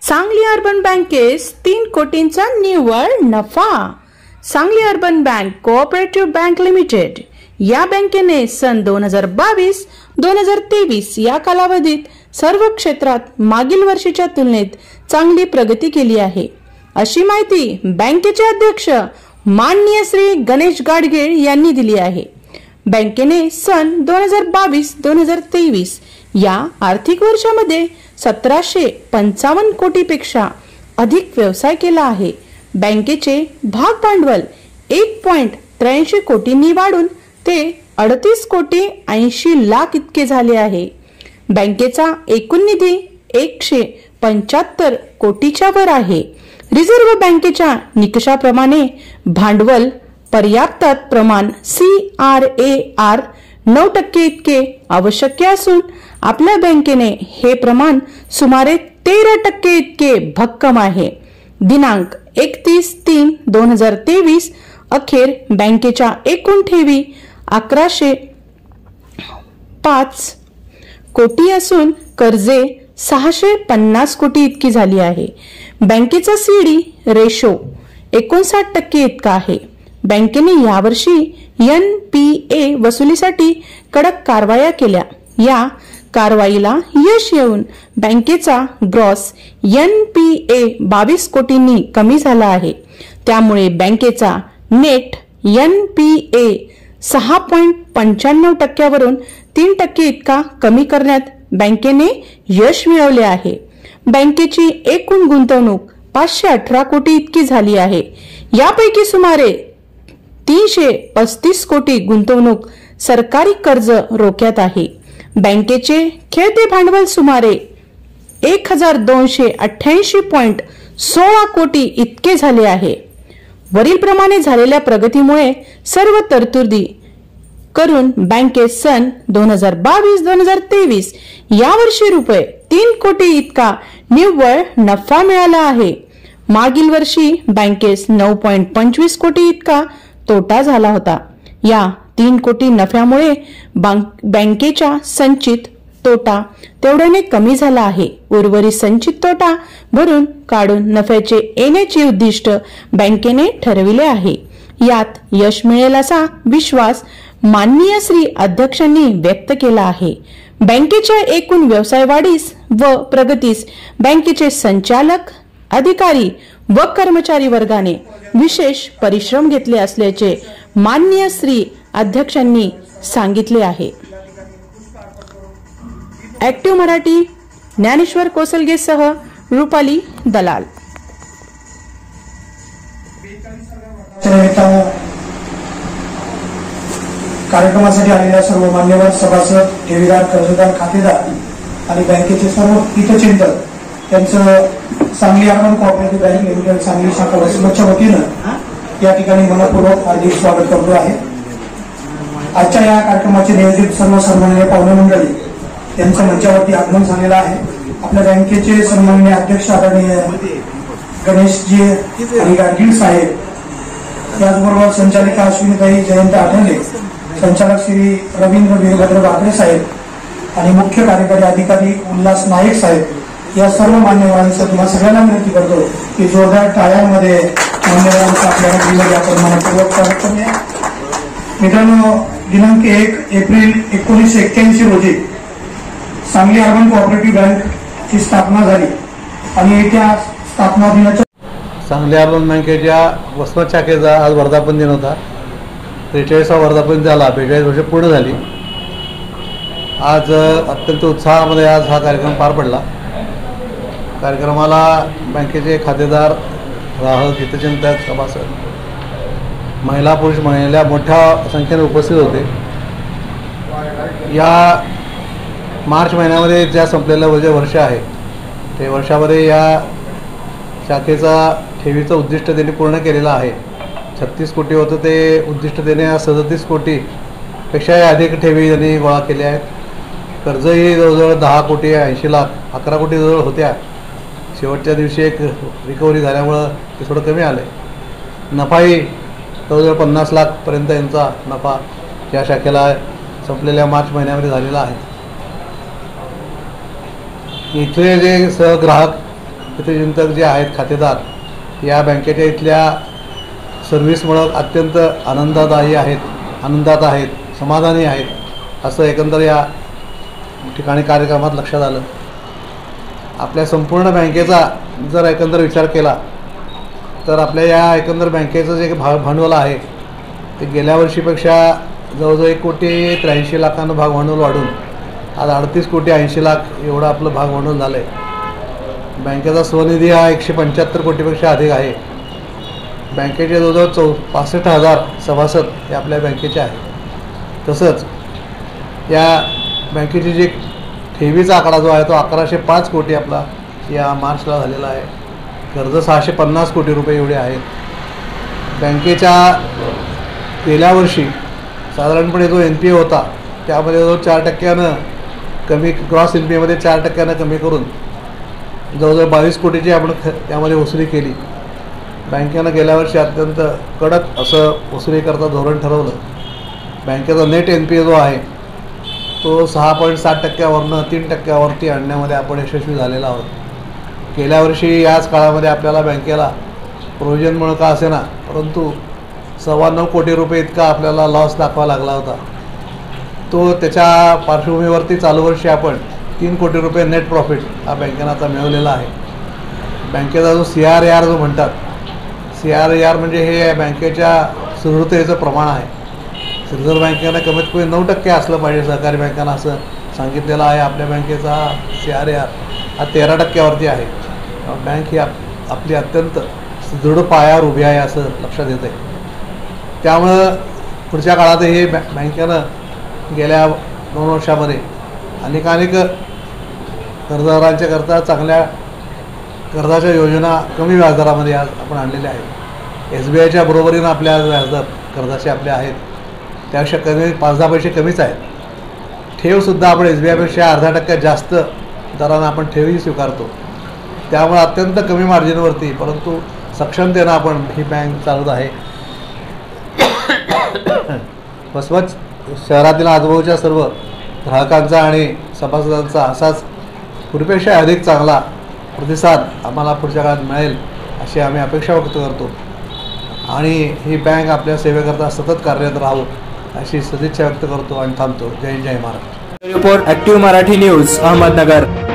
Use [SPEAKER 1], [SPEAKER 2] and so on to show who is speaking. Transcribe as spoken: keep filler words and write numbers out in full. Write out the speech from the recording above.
[SPEAKER 1] Sangli urban बँकेस तीन कोटींचा निव्वळ नफा। Sangli urban bank cooperative bank limited या बँकेने सन दोन हजार बावीस दोन हजार तेवीस या कालावधीत सर्व क्षेत्रात मागील वर्षीच्या तुलनेत चांगली प्रगती केली आहे, अशी माहिती बँकेचे अध्यक्ष माननीय श्री गणेश गाडगीळ यांनी दिली आहे। बँकेने सन दोन हजार बावीस दोन हजार तेवीस या आर्थिक वर्षामध्ये सतराशे पंचावन्न कोटीपेक्षा अधिक व्यवसाय केला आहे। बँकेचे भाग भांडवल एक पॉइंट त्र्याऐंशी कोटींनी वाढून ते अडतीस कोटी ऐंशी लाख इतके झाले आहे। बँकेचा एकूण निधी एकशे पंच्याहत्तर कोटीच्या वर आहे। रिझर्व्ह बँकेच्या निकषाप्रमाणे भांडवल पर्याप्तात प्रमाण सी आर ए आर नऊ टक्के इतके आवश्यक असून आपल्या बँकेने हे प्रमाण सुमारे तेरा टक्के इतके भक्कम आहे। दिनांक एकतीस तीन दोन हजार तेवीस अखेर बँकेच्या एकूण ठेवी अकराशे पाच कोटी असून कर्जे सहाशे पन्नास कोटी इतकी झाली आहे। बँकेचा सीडी रेशो एकोणसाठ टक्के इतका आहे। बँकेने यावर्षी एन पी ए वसुलीसाठी कडक कारवाया केल्या। या कारवाईला यश येऊन बँकेचा ग्रॉस एन पी ए बावीस कोटींनी कमी झाला आहे। त्यामुळे बँकेचा नेट एन पी ए सहा पॉइंट पंच्याण्णव टक्क्यावरून तीन टक्के इतका कमी करण्यात बँकेने यश मिळवले आहे। बँकेची एकूण गुंतवणूक पाचशे अठरा कोटी इतकी झाली आहे। यापैकी सुमारे तीनशे पस्तीस कोटी गुंतवणूक सरकारी कर्ज रोख्यात आहे। बँकेचे खेळते भांडवल सुमारे एक हजार दोनशे अठ्ठ्याऐंशी पॉइंट सोळा कोटी इतके झाले आहे। वरील प्रमाणे झालेल्या प्रगतीमुळे सर्व तरतुदी करून बँकेत सन दोन हजार बावीस दोन हजार तेवीस या वर्षी रुपये तीन कोटी इतका निव्वळ नफा मिळाला आहे। मागील वर्षी बँकेस नऊ पॉइंट पंचवीस कोटी इतका तोटा झाला होता। या तीन कोटी नफ्यामुळे बँकेच्या संचित तोटा तेवढ्याने कमी झाला आहे। उर्वरित संचित तोटा भरून काढून नफ्याचे येण्याचे उद्दिष्ट बँकेने ठरविले आहे। यात यश मिळेल असा विश्वास माननीय श्री अध्यक्षांनी व्यक्त केला आहे। बँकेच्या एकूण व्यवसाय वाढीस व प्रगतीस बँकेचे संचालक अधिकारी व कर्मचारी वर्गाने विशेष परिश्रम घेतले असल्याचे माननीय श्री अध्यक्षांनी सांगितले आहे। ऍक्टिव्ह मराठी ज्ञानेश्वर कोसलगे सह रुपाली दलाल।
[SPEAKER 2] कार्यक्रमासाठी आलेल्या सर्व मान्यवर सभासद, ठेवीदार, कर्जदार, खातेदार आणि बँकेचे सर्व हितचिंतक यांचं Sangli urban cooperative bank limited Sangli शाखा वसुलीच्या वतीनं या ठिकाणी मनपूर्वक हार्दिक स्वागत करतो आहे। आजच्या या कार्यक्रमाचे नियोजित सर्व सन्माननीय पाहुणे मंडळी यांचं मंचावरती आगमन झालेलं आहे। आपल्या बँकेचे सन्माननीय अध्यक्ष आदरणीय गणेशजी आणि गाडगीळ साहेब, त्याचबरोबर संचालिका अश्विनीताई जयंत आठवले, संचालक श्री रवींद्र वीरभद्र बागरे साहेब आणि मुख्य कार्यकारी अधिकारी उल्हास नाईक साहेब या सर्व मान्यवरांचं तुम्हाला सगळ्यांना विनंती करतो की जोरदार टाळ्यांमध्ये मान्यवरांचं आपल्याला आपण मनपूर्वक स्वागत करूया। मित्रांनो, दिनांक एक एप्रिल एकोणीसशे एक्क्याऐंशी रोजी सांगली अर्बन कोऑपरेटिव्ह बँकची स्थापना झाली आणि त्या स्थापना दिनाच्या
[SPEAKER 3] सांगली अर्बन बँकेच्या वसमत शाखेचा आज वर्धापन दिन होता। त्रेचाळीसावा वर्धापन झाला, बेचाळीस वर्ष पूर्ण झाली। आज अत्यंत उत्साहामध्ये आज हा कार्यक्रम पार पडला। कार्यक्रमाला बँकेचे खातेदार, ग्राहक, हितचिंतक, सभासद, महिला पुरुष महिला मोठ्या संख्येने उपस्थित होते। या मार्च महिन्यामध्ये ज्या संपलेलं जे वर्ष आहे ते वर्षामध्ये या शाखेचा ठेवीचं उद्दिष्ट त्यांनी पूर्ण केलेलं आहे। छत्तीस कोटी होतं ते उद्दिष्ट त्याने सदतीस कोटीपेक्षाही अधिक ठेवी त्यांनी गोळा केल्या आहेत। कर्जही जवळजवळ दहा कोटी ऐंशी लाख अकरा कोटी जवळ होत्या। शेवटच्या दिवशी एक रिकव्हरी झाल्यामुळं ते थोडं कमी आलं आहे। नफाही जवळजवळ पन्नास लाखपर्यंत यांचा नफा या शाखेला संपलेल्या मार्च महिन्यामध्ये झालेला आहे। इथले जे सहग्राहक हितचिंतक जे आहेत खातेदार या बँकेच्या इथल्या सर्व्हिसमुळं अत्यंत आनंददायी आहेत आनंदात आहेत समाधानी आहेत असं एकंदर या ठिकाणी कार्यक्रमात लक्षात आलं. आपल्या संपूर्ण बँकेचा जर एकंदर विचार केला तर आपल्या या एकंदर बँकेचं जे भाग भांडवल आहे ते गेल्या वर्षीपेक्षा जवळजवळ एक कोटी त्र्याऐंशी लाखांनं भाग भांडवल वाढून आज अडतीस कोटी ऐंशी लाख एवढं आपलं भाग भांडवल झालं आहे. बँकेचा स्वनिधी हा एकशे पंच्याहत्तर कोटीपेक्षा अधिक आहे. बँकेचे जवळजवळ चौ पासष्ट हजार सभासद हे आपल्या बँकेचे आहेत. तसंच या बँकेची जी ठेवीचा आकडा जो आहे तो अकराशे पाच कोटी आपला या मार्चला झालेला आहे. कर्ज सहाशे पन्नास कोटी रुपये एवढे आहेत. बँकेच्या गेल्या वर्षी साधारणपणे जो एन पी ए होता त्यामध्ये जो चार टक्क्यानं कमी ग्रॉस एन पी एमध्ये चार टक्क्यानं कमी करून जवळजवळ बावीस कोटीची आपण ख त्यामध्ये वसुली केली. बँकेनं गेल्या वर्षी अत्यंत कडक असं वसुलीकरता धोरण ठरवलं. बँकेचा नेट एन पी ए जो आहे तो सहा पॉईंट सात टक्क्यावरनं तीन टक्क्यावरती आणण्यामध्ये आपण यशस्वी झालेला आहोत. गेल्या वर्षी याच काळामध्ये आपल्याला बँकेला प्रोव्हिजनमुळं का असेना परंतु सव्वा नऊ कोटी रुपये इतका आपल्याला लॉस दाखवा लागला होता. तो त्याच्या पार्श्वभूमीवरती चालू वर्षी आपण तीन कोटी रुपये नेट प्रॉफिट हा बँकेनं आता मिळवलेला आहे. बँकेचा जो सी आर ए आर जो म्हणतात सी आर ए आर म्हणजे हे बँकेच्या सुदृढतेचं प्रमाण आहे. रिझर्व्ह बँकेनं कमीत कमी नऊ टक्के असलं पाहिजे सहकारी बँकांना असं सांगितलेलं आहे. आपल्या बँकेचा सी आर ए आर हा तेरा टक्क्यावरती आहे. बँक ही आप आपली अत्यंत सुदृढ पायावर उभी आहे असं लक्षात येतं आहे. त्यामुळं पुढच्या काळातही हे बॅ बँकेनं गेल्या दोन वर्षामध्ये अनेक अनेक कर्जदारांच्या करता चांगल्या कर्जाच्या योजना कमी व्याजदरामध्ये आज आपण आणलेल्या आहेत. एस बी आयच्या बरोबरीनं आपल्या आज व्याजदर कर्जाचे आपले आहेत त्यापेक्षा कमी पाच दहा पैसे कमीच आहेत. ठेवसुद्धा आपण एस बी आयपेक्षा अर्धा टक्क्यात जास्त दरानं आपण ठेवही स्वीकारतो. त्यामुळे अत्यंत कमी मार्जिनवरती परंतु सक्षमतेनं आपण ही बँक चालवत आहे. वसमत शहरातील आजूबाजूच्या सर्व ग्राहकांचा आणि सभासदांचा असाच पूर्वीपेक्षा अधिक चांगला प्रतिसाद आम्हाला पुढच्या काळात मिळेल अशी आम्ही अपेक्षा व्यक्त करतो आणि ही बँक आपल्या सेवेकरता सतत कार्यरत राहू अशी सदिच्छा व्यक्त करतो आणि थांबतो. जय जय Maharashtra.
[SPEAKER 4] Report active Marathi news Ahmednagar.